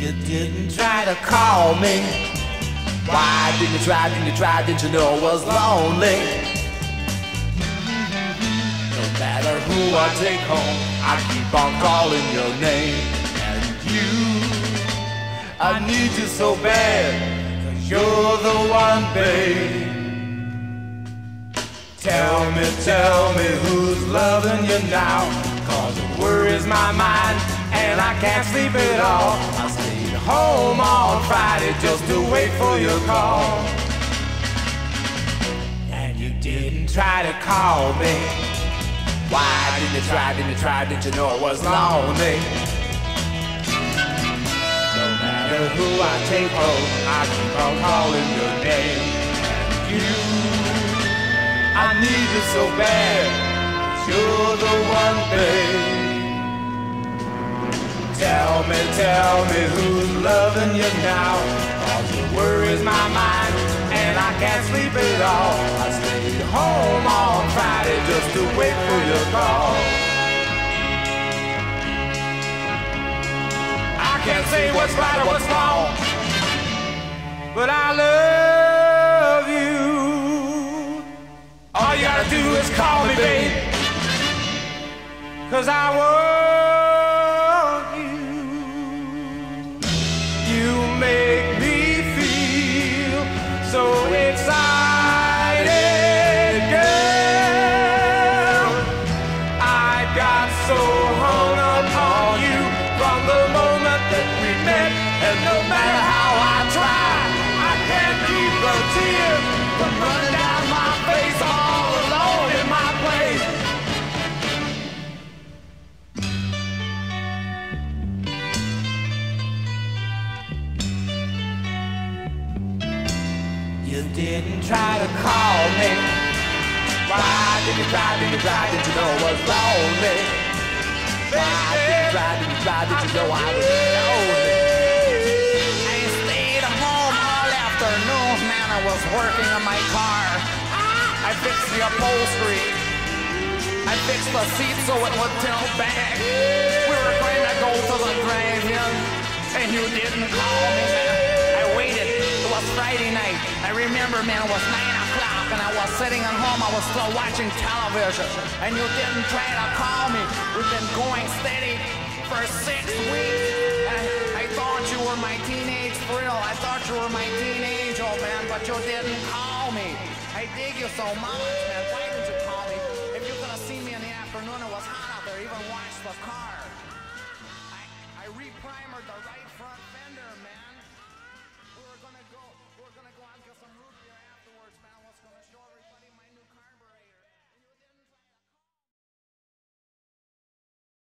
You didn't try to call me. Why didn't you try, didn't you know I was lonely? No matter who I take home, I keep on calling your name. And I need you so bad, 'cause you're the one, babe. Tell me who's loving you now, 'cause it worries my mind and I can't sleep at all. I stayed home on Friday just to wait for your call. And you didn't try to call me. Why didn't you try, didn't you know I was lonely? No matter who I take home, I keep on calling your name. And I need you so bad, 'cause you're the one, babe. Tell me who's loving you now, 'cause it worries my mind and I can't sleep at all. I stayed home on Friday just to wait for your call. I can't say what's right or what's wrong, but I love you. All you gotta do is call me, babe, 'cause I want you. You make me feel so excited, girl. I got so hung up on you from the moment that we met, and no matter how I try, I can't keep the tears from running down my face all alone in my place. You didn't try to call me. Why didn't you try, didn't you know I was lonely? Why didn't you try, didn't you know I was lonely? I stayed home all afternoon, man, I was working on my car. I fixed the upholstery. I fixed the seat so it would tilt back. We were going to go to the drive-in, and you didn't call me, man. I waited. It was Friday night. I remember, man, it was 9 o'clock, and I was sitting at home. I was still watching television, and you didn't try to call me. We've been going steady for 6 weeks. And I thought you were my teenage thrill. I thought you were my teenage old man, but you didn't call me. I dig you so much, man. Why didn't you call me? If you could have seen me in the afternoon, it was hot out there. Even watched the car. I re-primered the right front fender, man.